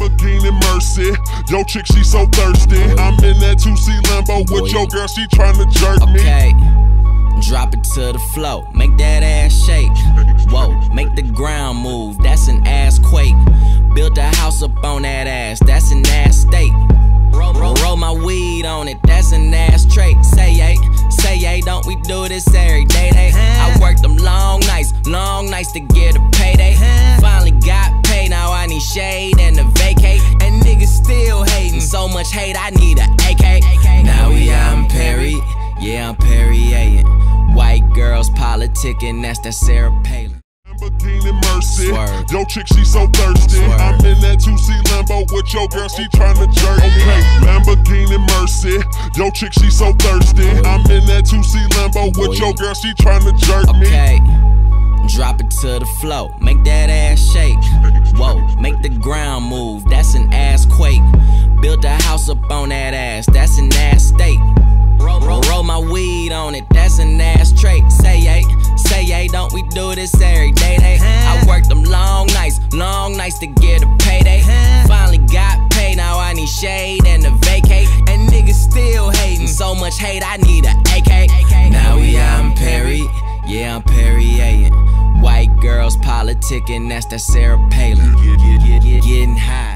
Lamborghini Mercy, yo chick she so thirsty. I'm in that 2C Lambo with your girl, she tryna jerk me. Okay, drop it to the floor, make that ass shake. Whoa, make the ground move, that's an ass quake. Built a house up on that ass, that's an ass state. Roll my weed on it, that's an ass trait. Say yay, don't we do this every day? I worked them long nights to get a payday. Finally got paid, now I need shade and a vacate. And niggas still hating, so much hate I need a AK. Now we out in Perry, yeah I'm Perrier. White girls politicking, that's that Sarah Palin. Lamborghini Mercy, Swerve. yo chick she so thirsty. Swerve. I'm in that 2C Lambo with your girl, she tryna jerk me. Lamborghini Mercy, yo chick she so thirsty. I'm in that 2C Lambo with your girl, she tryna jerk me. Okay, drop it to the floor, make that ass shake. Whoa, make the ground move, that's an ass quake. Built a house up on that ass, that's an ass state. Roll my weed on it, that's an ass trait. Say yay, don't we do this every day? I worked them long nights to get a payday. Finally got paid, now I need shade and a vacate. And niggas still hating, so much hate I need a AK. Now we out in Perry, yeah I'm Perrier. White girls politicking, that's that Sarah Palin. Getting high.